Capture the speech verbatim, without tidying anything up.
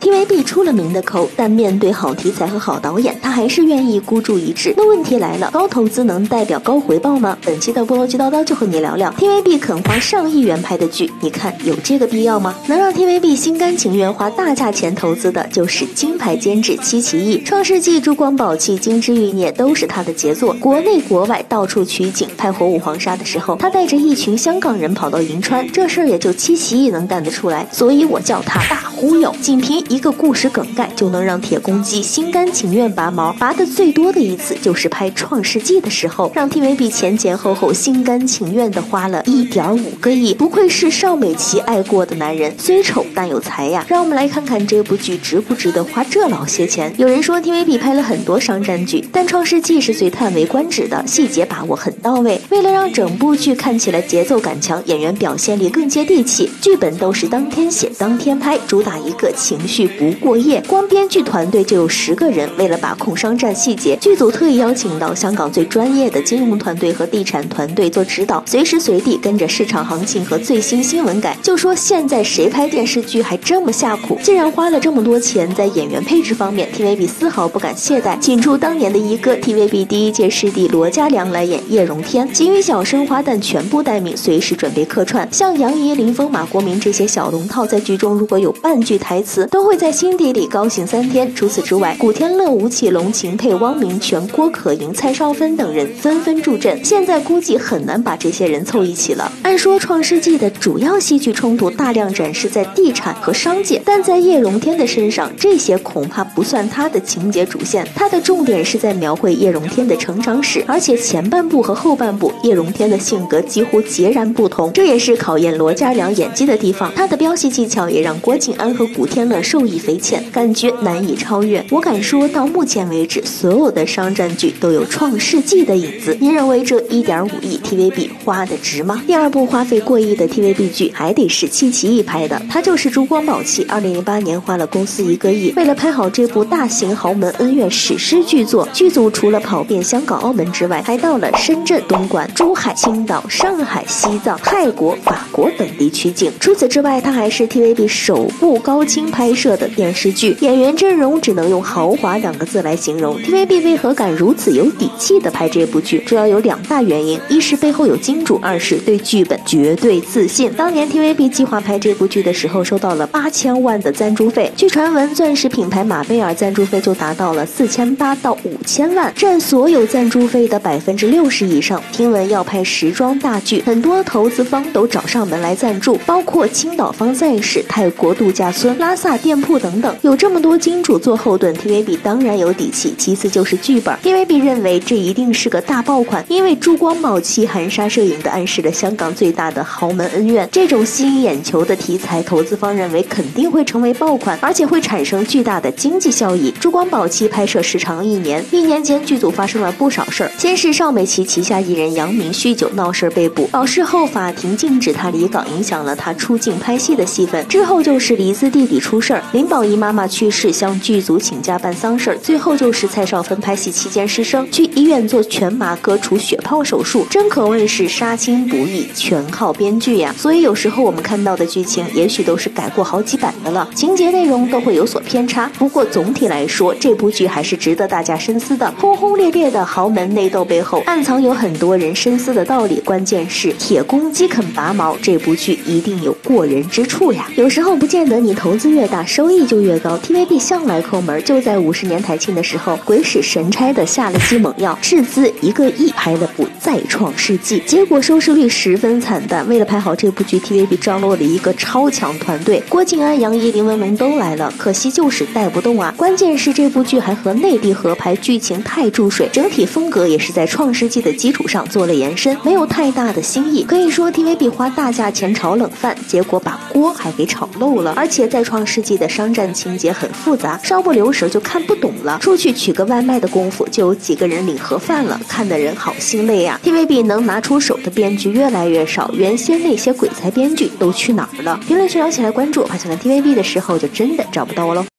T V B 出了名的抠，但面对好题材和好导演，他还是愿意孤注一掷。那问题来了，高投资能代表高回报吗？本期的菠萝鸡叨叨就和你聊聊 T V B 肯花上亿元拍的剧，你看有这个必要吗？能让 T V B 心甘情愿花大价钱投资的，就是金牌监制戚其义。创世纪、珠光宝气、金枝欲孽都是他的杰作，国内国外到处取景。拍火舞黄沙的时候，他带着一群香港人跑到银川，这事儿也就戚其义能干得出来，所以我叫他大忽悠。仅凭一个故事梗概，就能让铁公鸡心甘情愿拔毛。拔的最多的一次就是拍《创世纪》的时候，让 T V B 前前后后心甘情愿的花了 一点五个亿，不愧是邵美琪爱过的男人，虽丑但有才呀。让我们来看看这部剧值不值得花这老些钱。有人说 T V B 拍了很多商战剧，但《创世纪》是最叹为观止的，细节把握很到位。为了让整部剧看起来节奏感强，演员表现力更接地气，剧本都是当天写当天拍，主打一个情绪不过夜。光编剧团队就有十个人，为了把控商战细节，剧组特意邀请到香港最专业的金融团队和地产团队做指导，随时随地跟着市场行情和最新新闻改。就说现在谁拍电视剧还这么下苦？既然花了这么多钱，在演员配置方面 T V B 丝毫不敢懈怠，请出当年的一哥 T V B 第一届师弟罗家良来演叶荣添，给予小生花旦全部待命，随时准备客串。像杨怡、林峰、马国明这些小龙套在剧中如果有半句台词，都会在心底里高兴三天。除此之外，古天乐、吴奇隆、秦沛、汪明荃、郭可盈、蔡少芬等人纷纷助阵，现在估计很难把这些人凑一起了。按说《创世纪》的主要戏剧冲突大量展示在地产和商界，但在叶荣添的身上，这些恐怕不算他的情节主线，他的重点是在描绘叶荣添的成长史，而且前半部和后半部叶荣添的性格几乎截然不同，这也是考验罗家良演技的地方。他的飙戏技巧也让郭晋安和古天乐受益匪浅，感觉难以超越。我敢说到目前为止，所有的商战剧都有《创世纪》的影子。您认为这 一点五亿 T V B 花的值吗？第二部花费过亿的 T V B 剧还得是戚其义拍的，他就是珠光宝气。二零零八年花了公司一个亿，为了拍好这部大型豪门恩怨史诗巨作，剧组除了跑遍香港、澳门之外，还到了深圳、东莞、珠海、青岛、上海、西藏、泰国、法国等地取景。除此之外，它还是 T V B 首部高清拍摄的电视剧，演员阵容只能用豪华两个字来形容。 T V B 为何敢如此有底气的拍这部剧，主要有两大原因，一是背后有金主，二是对剧本绝对自信。当年 T V B 计划拍这部剧的时候，收到了八千万的赞助费，据传闻钻石品牌马贝尔赞助费就达到了四千八到五千万，占所有赞助费的百分之六十以上。听闻要拍时装大剧，很多投资方都找上门来赞助，包括青岛方赛事、泰国度假村、拉萨店铺等等。有这么多金主做后盾， T V B 当然有底气。其次就是剧本， T V B 认为这一定是个大爆款，因为珠光宝气含沙射影的暗示了香港最大的豪门恩怨，这种吸引眼球的题材，投资方认为肯定会成为爆款，而且会产生巨大的经济效益。珠光宝气拍摄时长一年，一年间剧组发生了不少事儿。先是邵美琪旗下艺人杨明酗酒闹事被捕，保释后法庭禁止他离港，影响了他出境拍戏的戏份。之后就是黎姿弟弟出事儿，林保怡妈妈去世，向剧组请假办丧事儿。最后就是蔡少芬拍戏期间失声，去医院做全麻割除血泡手术，真可谓是杀青不易，全靠编剧呀。所以有时候我们看到的剧情，也许都是改过好几版的了，情节内容都会有所偏差。不过总体来说，这部剧还是值得大家深思的。轰轰烈烈的豪门内斗背后，暗藏有很多人深思的道理。关键是铁公鸡肯拔毛，这部剧一定有过人之处呀。有时候不见得你投资越大，收益就越高。T V B 向来抠门，就在五十年台庆的时候，鬼使神差的下了剂猛药，斥资一个亿拍了部《再创世纪》，结果收视率十分惨淡。为了拍好这部剧， T V B 招录了一个超强团队，郭晋安、杨怡、林文龙都来了，可惜就是带不动啊。关键是这部剧还和内地合拍，剧情太注水，整体风格也是在《创世纪》的基础上做了延伸，没有太大的新意。可以说 T V B 花大价钱炒冷饭，结果把锅还给炒漏了。而且在《创世纪》的商战情节很复杂，稍不留神就看不懂了。出去取个外卖的功夫，就有几个人领盒饭了，看的人好心累呀。T V B 能拿出手的编剧越来越少，原先那些鬼才编剧都去哪儿了？评论区聊起来关注，发现了 T V B 的时候就真的找不到了。